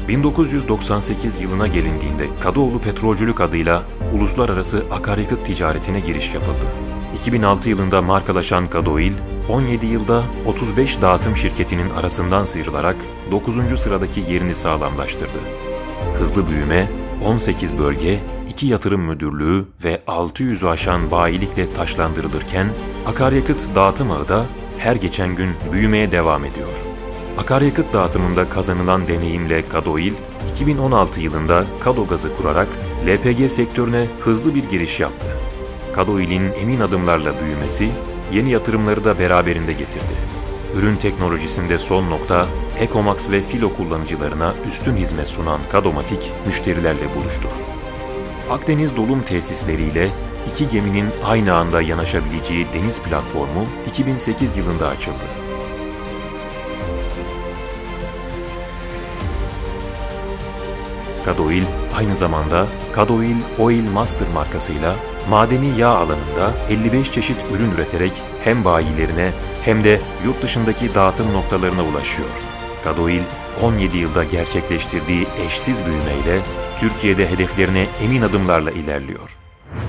1998 yılına gelindiğinde Kadıoğlu Petrolcülük adıyla uluslararası akaryakıt ticaretine giriş yapıldı. 2006 yılında markalaşan Kadoil, 17 yılda 35 dağıtım şirketinin arasından sıyrılarak 9. sıradaki yerini sağlamlaştırdı. Hızlı büyüme, 18 bölge, 2 yatırım müdürlüğü ve 600'ü aşan bayilikle taşlandırılırken, akaryakıt dağıtım ağı da her geçen gün büyümeye devam ediyor. Akaryakıt dağıtımında kazanılan deneyimle Kadoil, 2016 yılında Kadogaz'ı kurarak LPG sektörüne hızlı bir giriş yaptı. Kadoil'in emin adımlarla büyümesi, yeni yatırımları da beraberinde getirdi. Ürün teknolojisinde son nokta, Ekomax ve Filo kullanıcılarına üstün hizmet sunan Kadomatik müşterilerle buluştu. Akdeniz dolum tesisleriyle 2 geminin aynı anda yanaşabileceği deniz platformu 2008 yılında açıldı. Kadoil, aynı zamanda Kadoil Oil Master markasıyla madeni yağ alanında 55 çeşit ürün üreterek hem bayilerine hem de yurt dışındaki dağıtım noktalarına ulaşıyor. Kadoil, 17 yılda gerçekleştirdiği eşsiz büyümeyle Türkiye'de hedeflerine emin adımlarla ilerliyor.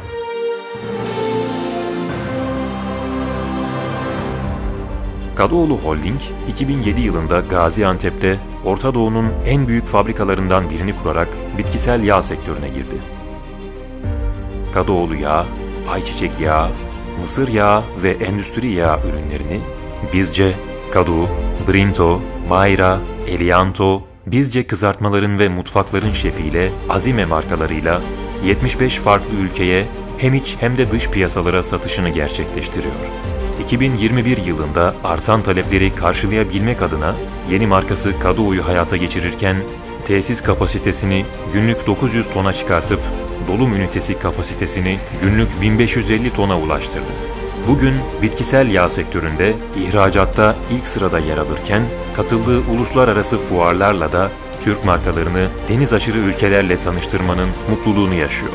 Kadıoğlu Holding, 2007 yılında Gaziantep'te Orta Doğu'nun en büyük fabrikalarından birini kurarak bitkisel yağ sektörüne girdi. Kadıoğlu yağı, ayçiçek yağı, mısır yağı ve endüstri yağı ürünlerini Bizce, Kadu, Brinto, Mayra, Elianto, Bizce kızartmaların ve mutfakların şefiyle Azime markalarıyla 75 farklı ülkeye hem iç hem de dış piyasalara satışını gerçekleştiriyor. 2021 yılında artan talepleri karşılayabilmek adına yeni markası Kadıoğlu'yu hayata geçirirken tesis kapasitesini günlük 900 tona çıkartıp dolum ünitesi kapasitesini günlük 1550 tona ulaştırdı. Bugün bitkisel yağ sektöründe ihracatta ilk sırada yer alırken katıldığı uluslararası fuarlarla da Türk markalarını deniz aşırı ülkelerle tanıştırmanın mutluluğunu yaşıyor.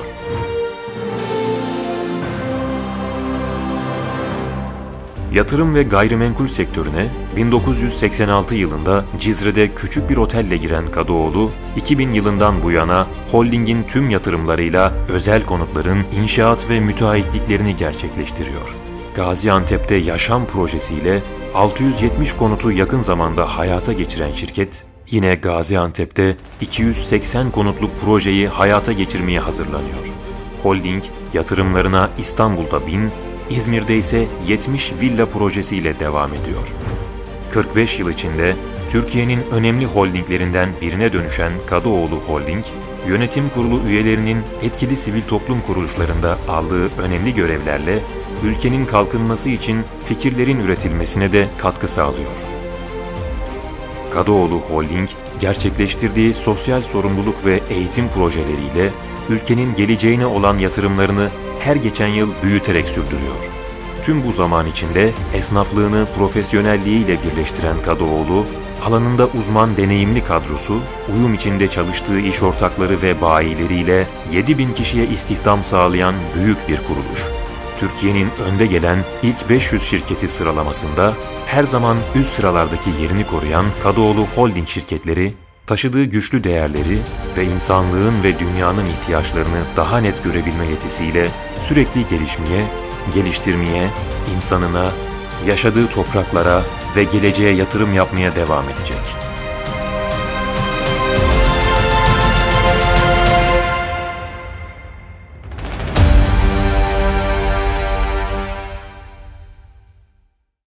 Yatırım ve gayrimenkul sektörüne 1986 yılında Cizre'de küçük bir otelle giren Kadıoğlu, 2000 yılından bu yana holdingin tüm yatırımlarıyla özel konutların inşaat ve müteahhitliklerini gerçekleştiriyor. Gaziantep'te yaşam projesiyle 670 konutu yakın zamanda hayata geçiren şirket, yine Gaziantep'te 280 konutluk projeyi hayata geçirmeye hazırlanıyor. Holding, yatırımlarına İstanbul'da 1000, İzmir'de ise 70 villa projesiyle devam ediyor. 45 yıl içinde Türkiye'nin önemli holdinglerinden birine dönüşen Kadıoğlu Holding, yönetim kurulu üyelerinin etkili sivil toplum kuruluşlarında aldığı önemli görevlerle ülkenin kalkınması için fikirlerin üretilmesine de katkı sağlıyor. Kadıoğlu Holding, gerçekleştirdiği sosyal sorumluluk ve eğitim projeleriyle ülkenin geleceğine olan yatırımlarını her geçen yıl büyüterek sürdürüyor. Tüm bu zaman içinde esnaflığını profesyonelliğiyle birleştiren Kadıoğlu, alanında uzman deneyimli kadrosu, uyum içinde çalıştığı iş ortakları ve bayileriyle 7000 kişiye istihdam sağlayan büyük bir kuruluş. Türkiye'nin önde gelen ilk 500 şirketi sıralamasında her zaman üst sıralardaki yerini koruyan Kadıoğlu Holding şirketleri, taşıdığı güçlü değerleri ve insanlığın ve dünyanın ihtiyaçlarını daha net görebilme yetisiyle sürekli gelişmeye, geliştirmeye, insanına, yaşadığı topraklara ve geleceğe yatırım yapmaya devam edecek.